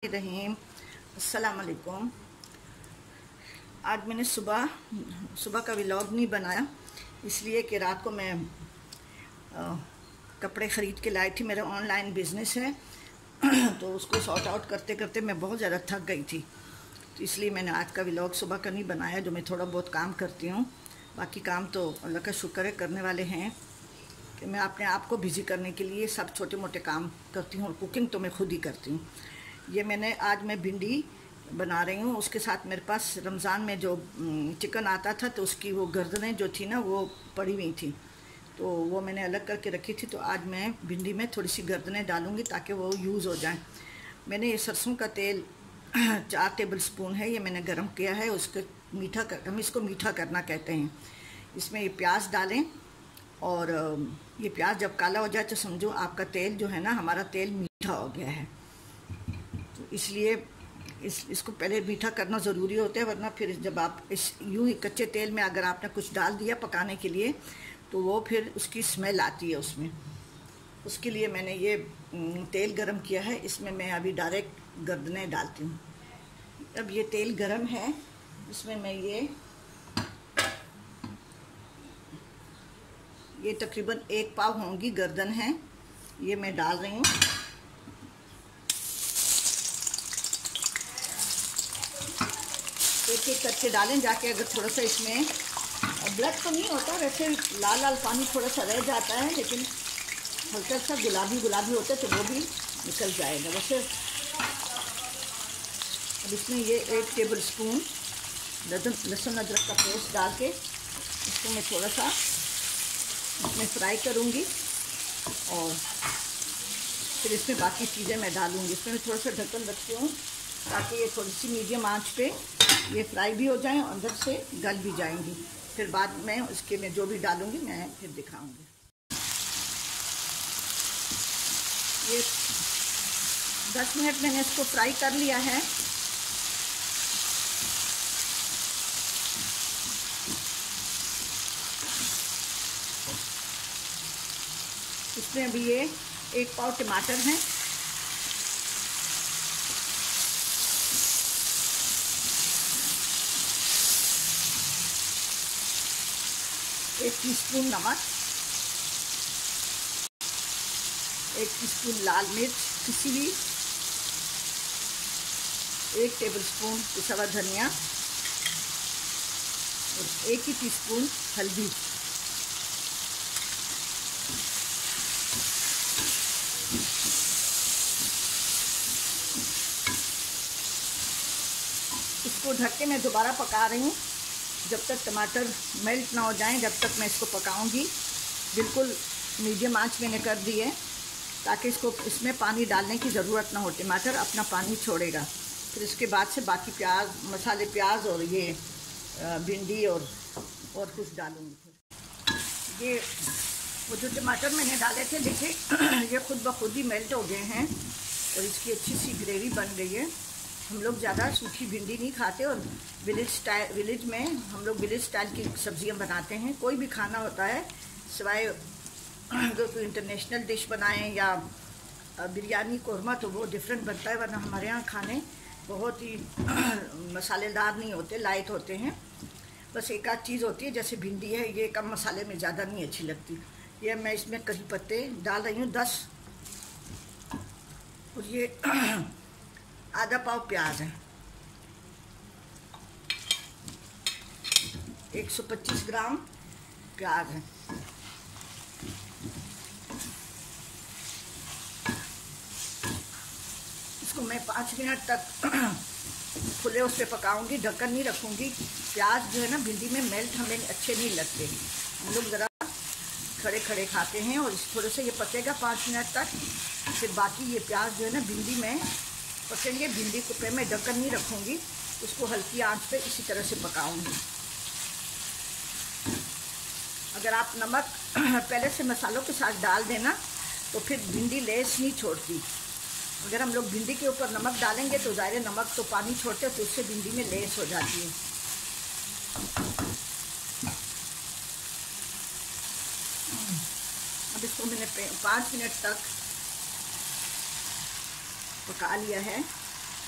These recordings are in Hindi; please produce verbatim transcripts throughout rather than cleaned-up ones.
रहीम। अस्सलाम वालेकुम। आज मैंने सुबह सुबह का व्लॉग नहीं बनाया इसलिए कि रात को मैं आ, कपड़े ख़रीद के लाई थी। मेरा ऑनलाइन बिज़नेस है तो उसको सॉर्ट आउट करते करते मैं बहुत ज़्यादा थक गई थी, तो इसलिए मैंने आज का व्लॉग सुबह का नहीं बनाया। जो मैं थोड़ा बहुत काम करती हूँ, बाकी काम तो अल्लाह का शुक्र है करने वाले हैं कि मैं अपने आप को बिज़ी करने के लिए सब छोटे मोटे काम करती हूँ, और कुकिंग तो मैं खुद ही करती हूँ। ये मैंने आज मैं भिंडी बना रही हूँ। उसके साथ मेरे पास रमज़ान में जो चिकन आता था तो उसकी वो गर्दनें जो थी ना वो पड़ी हुई थी, तो वो मैंने अलग करके रखी थी। तो आज मैं भिंडी में थोड़ी सी गर्दनें डालूँगी ताकि वो यूज़ हो जाए। मैंने ये सरसों का तेल चार टेबल स्पून है, ये मैंने गरम किया है। उसके मीठा कर, हम इसको मीठा करना कहते हैं। इसमें ये प्याज डालें, और ये प्याज जब काला हो जाए तो समझो आपका तेल जो है ना, हमारा तेल मीठा हो गया है। तो इसलिए इस इसको पहले मीठा करना ज़रूरी होता है, वरना फिर जब आप इस यूँ ही कच्चे तेल में अगर आपने कुछ डाल दिया पकाने के लिए तो वो फिर उसकी स्मेल आती है उसमें। उसके लिए मैंने ये तेल गरम किया है, इसमें मैं अभी डायरेक्ट गर्दनें डालती हूँ। अब ये तेल गरम है, इसमें मैं ये ये तकरीबन एक पाव होंगी गर्दन है, ये मैं डाल रही हूँ। एक एक करके डालें जाके, अगर थोड़ा सा इसमें ब्लड तो नहीं होता, वैसे लाल लाल पानी थोड़ा सा रह जाता है, लेकिन हल्का सा गुलाबी गुलाबी होता है तो वो भी निकल जाएगा वैसे। अब इसमें ये एक टेबल स्पून लहसुन अदरक का पेस्ट डाल के इसको मैं थोड़ा सा इसमें फ्राई करूँगी, और फिर इसमें बाकी चीज़ें मैं डालूँगी। इसमें मैं थोड़ा सा ढक्कन रखती हूँ ताकि ये थोड़ी सी मीडियम आंच पे ये फ्राई भी हो जाएं और अंदर से गल भी जाएंगी। फिर बाद में उसके मैं जो भी डालूँगी मैं फिर दिखाऊँगी। ये दस मिनट मैंने इसको फ्राई कर लिया है। इसमें अभी ये एक पाव टमाटर हैं, एक टीस्पून नमक, एक टीस्पून लाल मिर्च पिसी हुई, एक टेबलस्पून पिसा हुआ धनिया और एक ही टीस्पून हल्दी। इसको ढक के मैं दोबारा पका रही हूँ जब तक टमाटर मेल्ट ना हो जाएं, जब तक मैं इसको पकाऊंगी। बिल्कुल मीडियम आंच मैंने कर दी है ताकि इसको इसमें पानी डालने की ज़रूरत ना हो, टमाटर अपना पानी छोड़ेगा। फिर इसके बाद से बाकी प्याज मसाले प्याज और ये भिंडी और और कुछ डालूँगी। फिर ये वो जो टमाटर मैंने डाले थे देखिए ये खुद ब खुद ही मेल्ट हो गए हैं और इसकी अच्छी सी ग्रेवी बन गई है। हम लोग ज़्यादा सूखी भिंडी नहीं खाते, और विलेज स्टाइल विलेज में हम लोग विलेज स्टाइल की सब्जियां बनाते हैं। कोई भी खाना होता है सिवाय अगर कोई इंटरनेशनल डिश बनाएं या बिरयानी कौरमा तो वो डिफरेंट बनता है, वरना हमारे यहाँ खाने बहुत ही मसालेदार नहीं होते, लाइट होते हैं। बस एक आध चीज़ होती है, जैसे भिंडी है ये कम मसाले में ज़्यादा नहीं अच्छी लगती। ये मैं इसमें करी पत्ते डाल रही हूँ दस, और ये आधा पाव प्याज है, एक सौ पच्चीस ग्राम प्याज है। इसको मैं पाँच मिनट तक खुले उस पर पकाऊंगी, ढक्कन नहीं रखूंगी। प्याज जो है ना भिंडी में मेल्ट हमें अच्छे नहीं लगते, हम लोग ज़रा खड़े खड़े खाते हैं। और थोड़े से ये पकेगा पाँच मिनट तक, फिर बाकी ये प्याज जो है ना भिंडी में पकेंगे। भिंडी को पे मैं ढक्कन नहीं रखूँगी, उसको हल्की आंच पे इसी तरह से पकाऊंगी। अगर आप नमक पहले से मसालों के साथ डाल देना तो फिर भिंडी लेस नहीं छोड़ती। अगर हम लोग भिंडी के ऊपर नमक डालेंगे तो ज़ाहिर नमक तो पानी छोड़ते हैं, तो उससे भिंडी में लेस हो जाती है। अब इसको मैंने पाँच मिनट तक पका लिया है।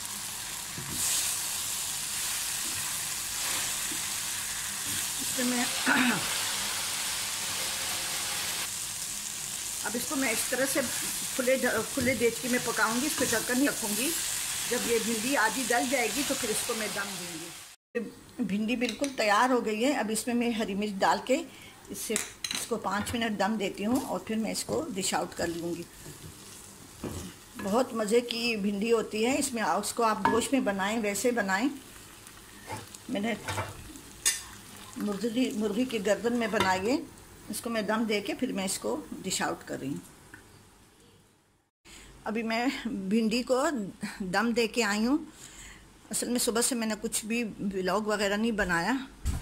इसमें मैं अब इसको मैं इस तरह से खुले खुले देचकी में पकाऊंगी। इस पर ढक्कन नहीं रखूँगी। जब ये भिंडी आधी गल जाएगी तो फिर इसको मैं दम दूँगी। भिंडी बिल्कुल तैयार हो गई है। अब इसमें मैं हरी मिर्च डाल के इससे इसको पाँच मिनट दम देती हूँ और फिर मैं इसको डिश आउट कर लूँगी। बहुत मज़े की भिंडी होती है। इसमें उसको आप गोश्त में बनाएं, वैसे बनाएं। मैंने मुर्गी मुर्गी की गर्दन में बनाई है। इसको मैं दम दे के फिर मैं इसको डिश आउट कर रही हूँ। अभी मैं भिंडी को दम दे के आई हूँ। असल में सुबह से मैंने कुछ भी व्लॉग वगैरह नहीं बनाया।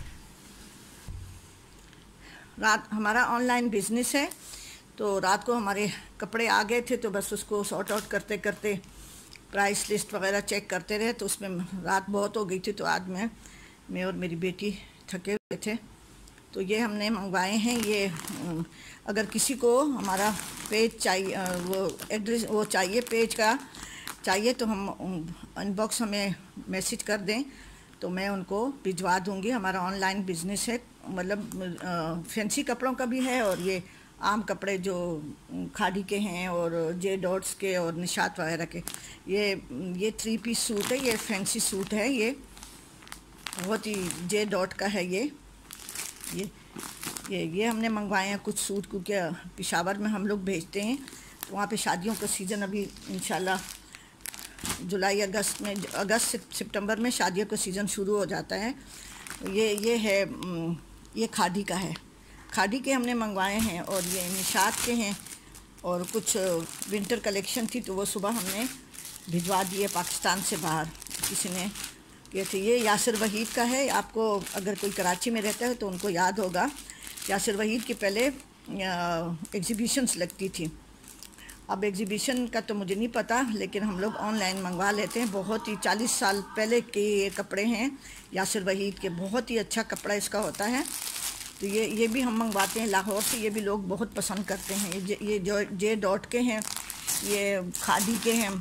रात हमारा ऑनलाइन बिजनेस है, तो रात को हमारे कपड़े आ गए थे, तो बस उसको सॉर्ट आउट करते करते प्राइस लिस्ट वगैरह चेक करते रहे, तो उसमें रात बहुत हो गई थी। तो आज मैं मैं और मेरी बेटी थके हुए थे, तो ये हमने मंगवाए हैं। ये अगर किसी को हमारा पेज चाहिए, वो एड्रेस वो चाहिए, पेज का चाहिए, तो हम इनबॉक्स हमें मैसेज कर दें तो मैं उनको भिजवा दूंगी। हमारा ऑनलाइन बिजनेस है, मतलब फैंसी कपड़ों का भी है और ये आम कपड़े जो खादी के हैं और जे डॉट्स के और निशात वगैरह के। ये ये थ्री पीस सूट है, ये फैंसी सूट है। ये बहुत ही जे डॉट का है। ये ये ये ये हमने मंगवाए हैं कुछ सूट, क्योंकि पेशावर में हम लोग भेजते हैं, तो वहाँ पे शादियों का सीज़न अभी इंशाल्लाह जुलाई अगस्त में अगस्त सितंबर में शादियों का सीज़न शुरू हो जाता है। ये ये है, ये खादी का है। खादी के हमने मंगवाए हैं और ये निशात के हैं। और कुछ विंटर कलेक्शन थी, तो वो सुबह हमने भिजवा दिए पाकिस्तान से बाहर। किसी ने किए थे। ये यासिर वहीद का है। आपको अगर कोई कराची में रहता है तो उनको याद होगा, यासिर वहीद की पहले एग्ज़िबिशन्स लगती थी। अब एग्ज़िबिशन का तो मुझे नहीं पता, लेकिन हम लोग ऑनलाइन मंगवा लेते हैं। बहुत ही चालीस साल पहले के ये कपड़े हैं यासिर वहीद के। बहुत ही अच्छा कपड़ा इसका होता है। तो ये ये भी हम मंगवाते हैं लाहौर से। ये भी लोग बहुत पसंद करते हैं। ये ये जो जे डॉट के हैं, ये खादी के हैं,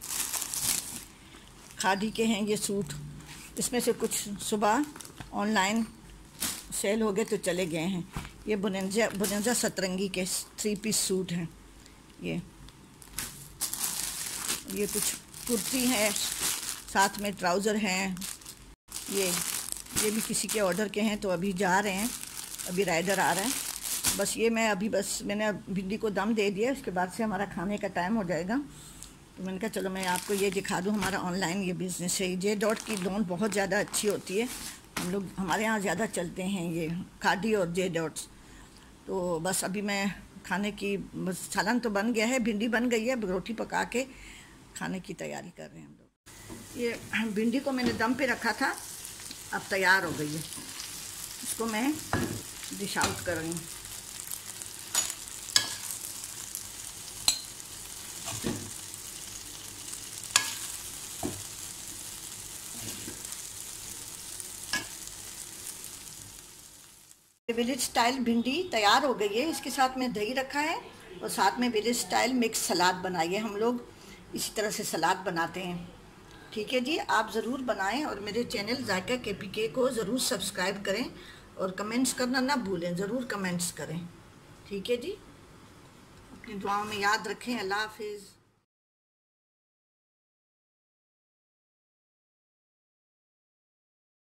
खादी के हैं ये सूट। इसमें से कुछ सुबह ऑनलाइन सेल हो गए तो चले गए हैं। ये बुनंजा बुनंजा सतरंगी के थ्री पीस सूट हैं। ये ये कुछ कुर्ती है, साथ में ट्राउज़र हैं। ये ये भी किसी के ऑर्डर के हैं, तो अभी जा रहे हैं, अभी राइडर आ रहा है। बस ये मैं अभी बस मैंने भिंडी को दम दे दिया, उसके बाद से हमारा खाने का टाइम हो जाएगा। तो मैंने कहा चलो मैं आपको ये दिखा दूँ, हमारा ऑनलाइन ये बिज़नेस है। जे डॉट की लोन बहुत ज़्यादा अच्छी होती है। हम लोग हमारे यहाँ ज़्यादा चलते हैं ये खादी और जे डॉट्स। तो बस अभी मैं खाने की, बस सालन तो बन गया है, भिंडी बन गई है, रोटी पका के खाने की तैयारी कर रहे हैं हम लोग। ये भिंडी को मैंने दम पे रखा था, अब तैयार हो गई है। इसको मैं डिश आउट कर रही हूँ। विलेज स्टाइल भिंडी तैयार हो गई है। इसके साथ में दही रखा है और साथ में विलेज स्टाइल मिक्स सलाद बनाई है। हम लोग इसी तरह से सलाद बनाते हैं। ठीक है जी, आप ज़रूर बनाएं और मेरे चैनल जायका के पी के को ज़रूर सब्सक्राइब करें और कमेंट्स करना ना भूलें, ज़रूर कमेंट्स करें। ठीक है जी, अपनी दुआओं में याद रखें। अल्लाह हाफिज़।